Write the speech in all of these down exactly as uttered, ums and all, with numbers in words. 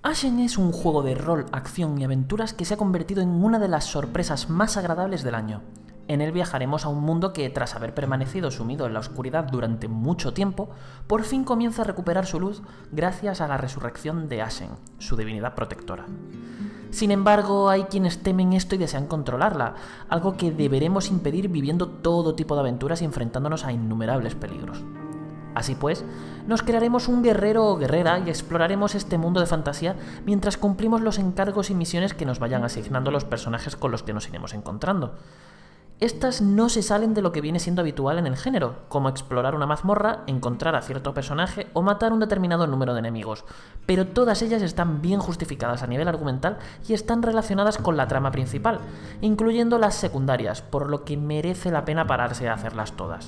Ashen es un juego de rol, acción y aventuras que se ha convertido en una de las sorpresas más agradables del año. En él viajaremos a un mundo que, tras haber permanecido sumido en la oscuridad durante mucho tiempo, por fin comienza a recuperar su luz gracias a la resurrección de Ashen, su divinidad protectora. Sin embargo, hay quienes temen esto y desean controlarla, algo que deberemos impedir viviendo todo tipo de aventuras y enfrentándonos a innumerables peligros. Así pues, nos crearemos un guerrero o guerrera y exploraremos este mundo de fantasía mientras cumplimos los encargos y misiones que nos vayan asignando los personajes con los que nos iremos encontrando. Estas no se salen de lo que viene siendo habitual en el género, como explorar una mazmorra, encontrar a cierto personaje o matar un determinado número de enemigos, pero todas ellas están bien justificadas a nivel argumental y están relacionadas con la trama principal, incluyendo las secundarias, por lo que merece la pena pararse a hacerlas todas.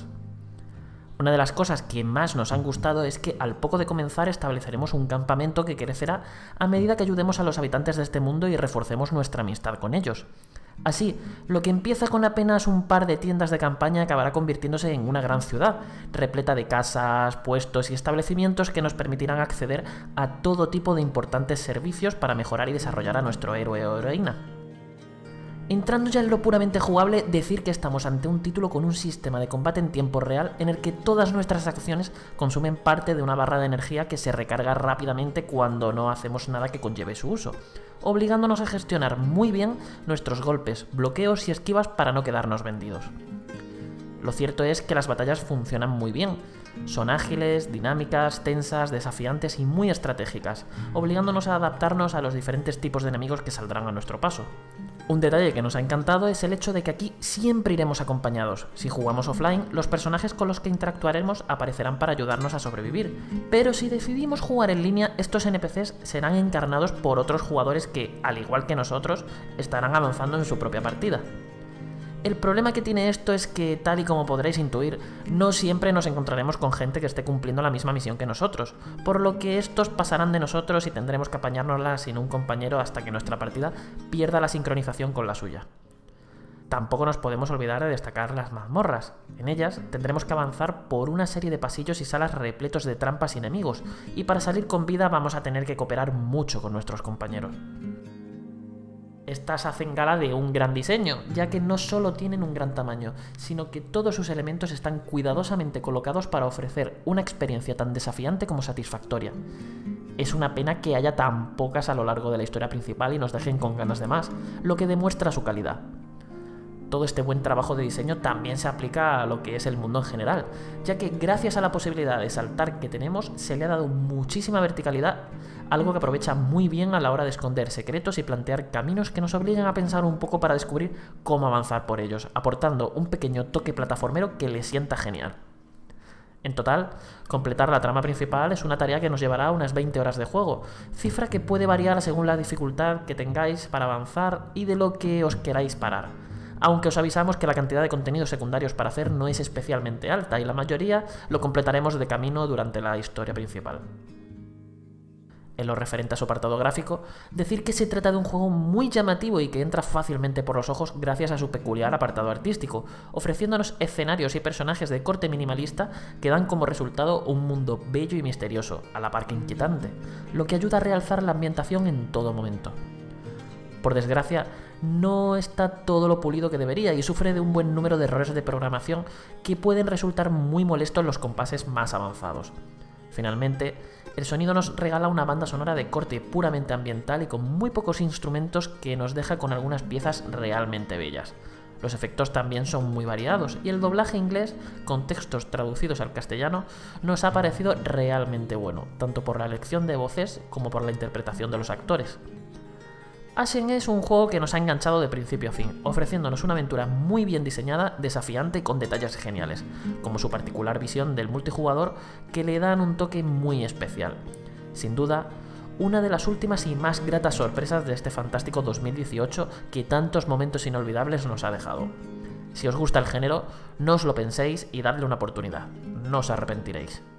Una de las cosas que más nos han gustado es que al poco de comenzar estableceremos un campamento que crecerá a medida que ayudemos a los habitantes de este mundo y reforcemos nuestra amistad con ellos. Así, lo que empieza con apenas un par de tiendas de campaña acabará convirtiéndose en una gran ciudad, repleta de casas, puestos y establecimientos que nos permitirán acceder a todo tipo de importantes servicios para mejorar y desarrollar a nuestro héroe o heroína. Entrando ya en lo puramente jugable, decir que estamos ante un título con un sistema de combate en tiempo real en el que todas nuestras acciones consumen parte de una barra de energía que se recarga rápidamente cuando no hacemos nada que conlleve su uso, obligándonos a gestionar muy bien nuestros golpes, bloqueos y esquivas para no quedarnos vendidos. Lo cierto es que las batallas funcionan muy bien. Son ágiles, dinámicas, tensas, desafiantes y muy estratégicas, obligándonos a adaptarnos a los diferentes tipos de enemigos que saldrán a nuestro paso. Un detalle que nos ha encantado es el hecho de que aquí siempre iremos acompañados. Si jugamos offline, los personajes con los que interactuaremos aparecerán para ayudarnos a sobrevivir, pero si decidimos jugar en línea, estos N P Cs serán encarnados por otros jugadores que, al igual que nosotros, estarán avanzando en su propia partida. El problema que tiene esto es que, tal y como podréis intuir, no siempre nos encontraremos con gente que esté cumpliendo la misma misión que nosotros, por lo que estos pasarán de nosotros y tendremos que apañárnosla sin un compañero hasta que nuestra partida pierda la sincronización con la suya. Tampoco nos podemos olvidar de destacar las mazmorras. En ellas tendremos que avanzar por una serie de pasillos y salas repletos de trampas y enemigos, y para salir con vida vamos a tener que cooperar mucho con nuestros compañeros. Estas hacen gala de un gran diseño, ya que no solo tienen un gran tamaño, sino que todos sus elementos están cuidadosamente colocados para ofrecer una experiencia tan desafiante como satisfactoria. Es una pena que haya tan pocas a lo largo de la historia principal y nos dejen con ganas de más, lo que demuestra su calidad. Todo este buen trabajo de diseño también se aplica a lo que es el mundo en general, ya que gracias a la posibilidad de saltar que tenemos se le ha dado muchísima verticalidad, algo que aprovecha muy bien a la hora de esconder secretos y plantear caminos que nos obliguen a pensar un poco para descubrir cómo avanzar por ellos, aportando un pequeño toque plataformero que le sienta genial. En total, completar la trama principal es una tarea que nos llevará unas veinte horas de juego, cifra que puede variar según la dificultad que tengáis para avanzar y de lo que os queráis parar. Aunque os avisamos que la cantidad de contenidos secundarios para hacer no es especialmente alta y la mayoría lo completaremos de camino durante la historia principal. En lo referente a su apartado gráfico, decir que se trata de un juego muy llamativo y que entra fácilmente por los ojos gracias a su peculiar apartado artístico, ofreciéndonos escenarios y personajes de corte minimalista que dan como resultado un mundo bello y misterioso, a la par que inquietante, lo que ayuda a realzar la ambientación en todo momento. Por desgracia, no está todo lo pulido que debería y sufre de un buen número de errores de programación que pueden resultar muy molestos en los compases más avanzados. Finalmente, el sonido nos regala una banda sonora de corte puramente ambiental y con muy pocos instrumentos que nos deja con algunas piezas realmente bellas. Los efectos también son muy variados y el doblaje inglés, con textos traducidos al castellano, nos ha parecido realmente bueno, tanto por la elección de voces como por la interpretación de los actores. Ashen es un juego que nos ha enganchado de principio a fin, ofreciéndonos una aventura muy bien diseñada, desafiante y con detalles geniales, como su particular visión del multijugador que le dan un toque muy especial. Sin duda, una de las últimas y más gratas sorpresas de este fantástico dos mil dieciocho que tantos momentos inolvidables nos ha dejado. Si os gusta el género, no os lo penséis y dadle una oportunidad, no os arrepentiréis.